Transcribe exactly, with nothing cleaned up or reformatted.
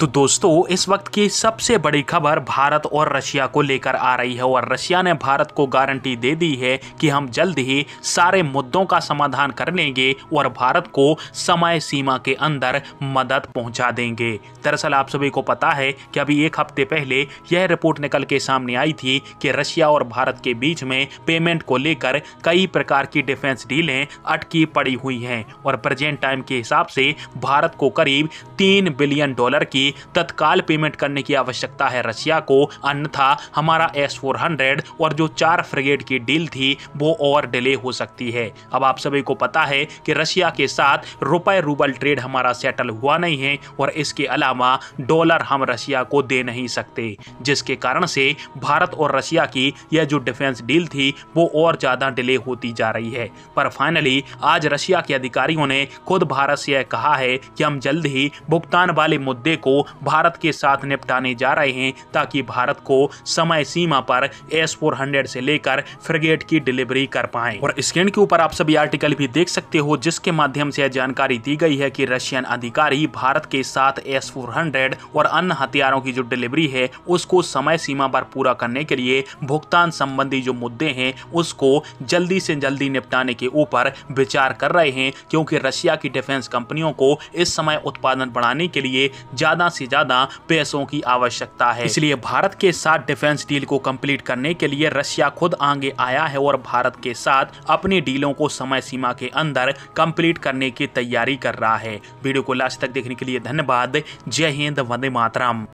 तो दोस्तों इस वक्त की सबसे बड़ी खबर भारत और रशिया को लेकर आ रही है और रशिया ने भारत को गारंटी दे दी है कि हम जल्द ही सारे मुद्दों का समाधान कर लेंगे और भारत को समय सीमा के अंदर मदद पहुंचा देंगे। दरअसल आप सभी को पता है कि अभी एक हफ्ते पहले यह रिपोर्ट निकल के सामने आई थी कि रशिया और भारत के बीच में पेमेंट को लेकर कई प्रकार की डिफेंस डीलें अटकी पड़ी हुई हैं और प्रेजेंट टाइम के हिसाब से भारत को करीब तीन बिलियन डॉलर की तत्काल पेमेंट करने की आवश्यकता है रशिया को, अन्यथा हमारा एस फोर हंड्रेड और जो चार फ्रिगेट की डील थी वो और डिले हो सकती है। अब आप सभी को पता है कि रशिया के साथ रुपए रूबल ट्रेड हमारा सेटल हुआ नहीं है और इसके अलावा डॉलर हम रशिया को दे नहीं सकते, जिसके कारण से भारत और रशिया की यह जो डिफेंस डील थी वो और ज्यादा डिले होती जा रही है। पर फाइनली आज रशिया के अधिकारियों ने खुद भारत से यह कहा है कि हम जल्द ही भुगतान वाले मुद्दे को भारत के साथ निपटाने जा रहे हैं ताकि भारत को समय सीमा पर एस फोर हंड्रेड से लेकर फ्रिगेट की डिलीवरी कर पाएं। और स्क्रीन के ऊपर आप सभी आर्टिकल भी देख सकते हो जिसके माध्यम से यह जानकारी दी गई है कि रशियन अधिकारी भारत के साथ एस फोर हंड्रेड और अन्य हथियारों की जो डिलीवरी है उसको समय सीमा पर पूरा करने के लिए भुगतान संबंधी जो मुद्दे हैं उसको जल्दी से जल्दी निपटाने के ऊपर विचार कर रहे हैं, क्योंकि रशिया की डिफेंस कंपनियों को इस समय उत्पादन बढ़ाने के लिए ज्यादा से ज्यादा पैसों की आवश्यकता है। इसलिए भारत के साथ डिफेंस डील को कंप्लीट करने के लिए रशिया खुद आगे आया है और भारत के साथ अपनी डीलों को समय सीमा के अंदर कंप्लीट करने की तैयारी कर रहा है। वीडियो को लास्ट तक देखने के लिए धन्यवाद। जय हिंद, वंदे मातरम।